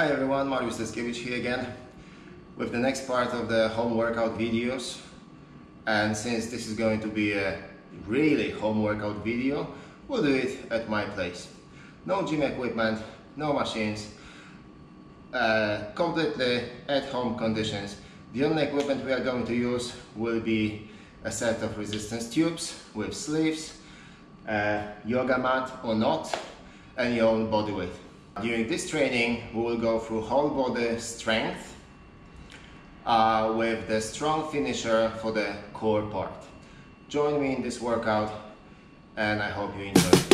Hi everyone, Staggered here again with the next part of the home workout videos. And since this is going to be a really home workout video, we'll do it at my place. No gym equipment, no machines, completely at home conditions. The only equipment we are going to use will be a set of resistance tubes with sleeves, yoga mat or not, and your own body weight. During this training, we will go through whole body strength with the strong finisher for the core part. Join me in this workout and I hope you enjoy it.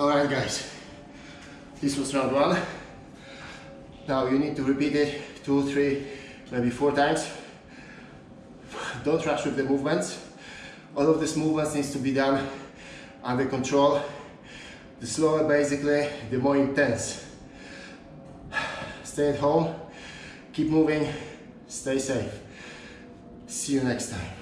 Alright guys, this was round 1. Now you need to repeat it 2, 3, maybe 4 times. Don't rush with the movements. All of these movements needs to be done under control. The slower basically, the more intense. Stay at home, keep moving, stay safe. See you next time.